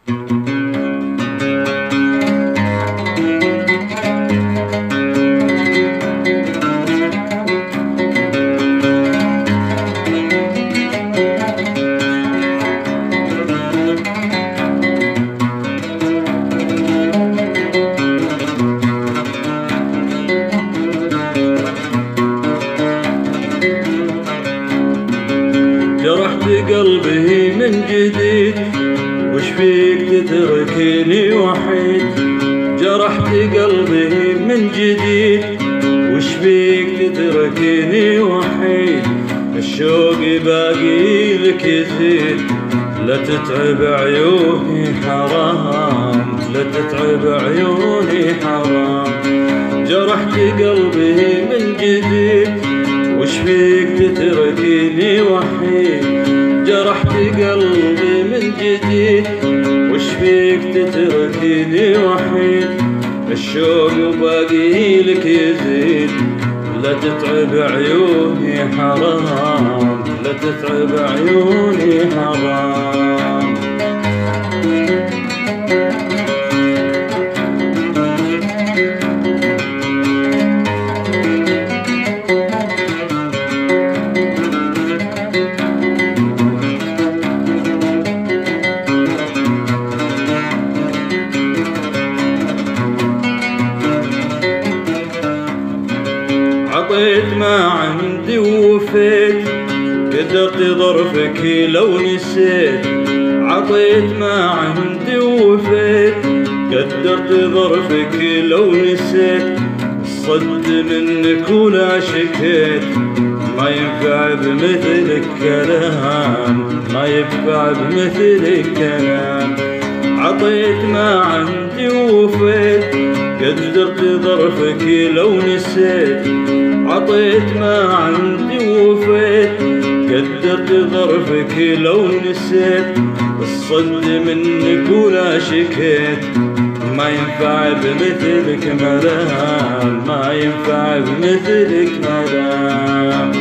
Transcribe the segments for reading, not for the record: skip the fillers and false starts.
جرحت قلبي من جديد، وش فيك تتركني وحيد؟ جرحت قلبي من جديد، وش فيك تتركني وحيد؟ الشوق باقي لك يزيد، لا تتعب عيوني حرام، لا تتعب عيوني حرام. جرحت قلبي من جديد، وش فيك تتركني وحيد؟ جرحت قلبي من جديد، وش فيك تتركني وحيد؟ الشوق باقي لك يزيد، لا تتعب عيوني حرام، لا تتعب عيوني حرام. عطيت ما عندي ووفيت، قدرت ظرفك لو نسيت. عطيت ما عندي ووفيت، قدرت ظرفك لو نسيت. صد منك ولا شكيت، ما ينفع بمثلك كلام، ما ينفع بمثلك كلام. عطيت ما عندي ووفيت، قدرت ظرفك لو نسيت. عطيت ما عندي ووفيت، قدرت ظرفك لو نسيت. الصد منك ولا شكيت، ما ينفع بمثلك ملام، ما ينفع بمثلك ملام.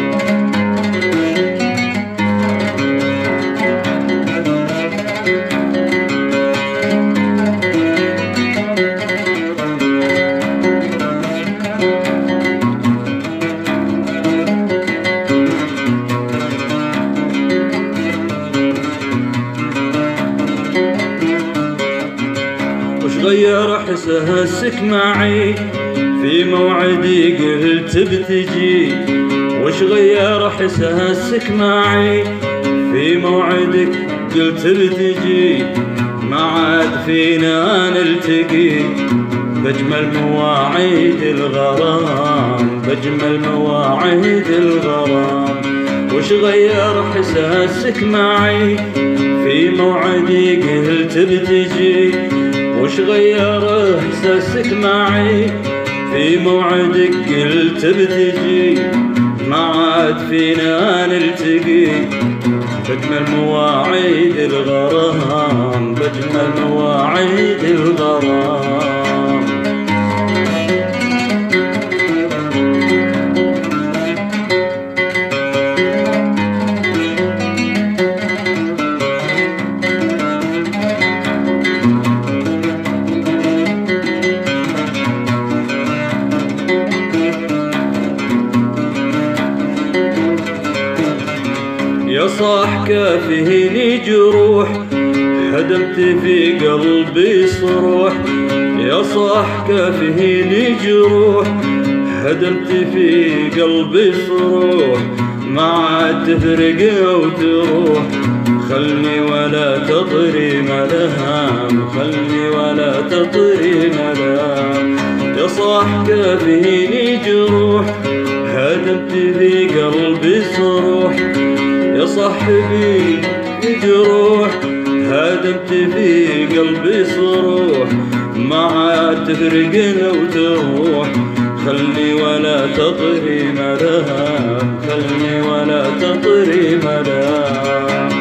غير احساسك معي في موعدي قلت بتجي؟ وش غير احساسك معي في موعدك قلت بتجي؟ ما عاد فينا نلتقي بجمل مواعيد الغرام، بجمل مواعيد الغرام. وش غير احساسك معي في موعدي قلت بتجي؟ وش غير احساسك معي في موعدك قلت بتجي؟ ما عاد فينا نلتقي بجمل مواعيد الغرام، بجمل مواعيد الغرام. يا صاح كافيني جروح، هدمت في قلبي صروح. يا صاح كافيني جروح، هدمت في قلبي صروح. ما عاد تفرق او تروح، خلني ولا تطري ملام، خلني ولا تطري ملام. يا صاح كافيني جروح، هدمت في قلبي صروح. يا صاحبي جروح، هدمت في قلبي صروح. ما عاد تفرق لو تروح، خلني ولا تطري ملام، خلني ولا تطري ملام.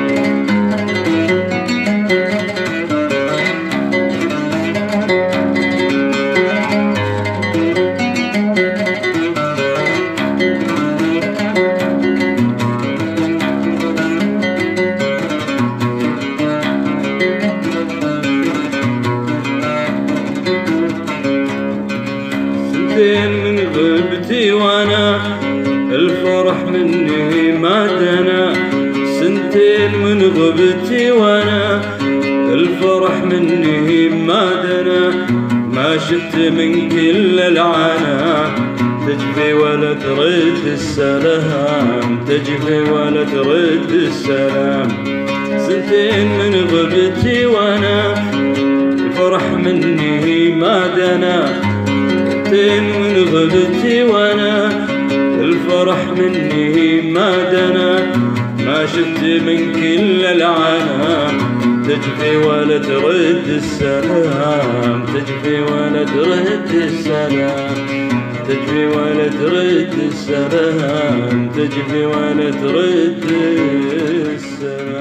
شفت من كل العنا تجفي ولا ترد السلام، تجفي ولا ترد السلام. سنتين من غبتي وانا الفرح مني ما دنا، سنتين من غبتي وانا الفرح مني ما دنا. ما شفت من كل العنا تجفي ولا ترد السلام، تجفي ولا ترد السلام، تجفي ولا ترد السلام، تجفي ولا ترد السلام.